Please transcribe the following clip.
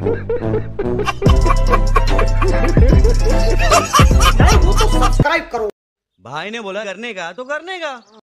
नहीं वो तो सब्सक्राइब करो। भाई ने बोला करने का तो करने का।